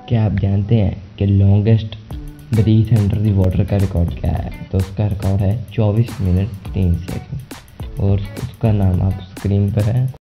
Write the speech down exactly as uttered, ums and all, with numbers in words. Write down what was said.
क्या आप जानते हैं कि longest breath under the water का रिकॉर्ड क्या है? तो उसका रिकॉर्ड है चौबीस मिनट तीन सेकंड और उसका नाम आप स्क्रीन पर है।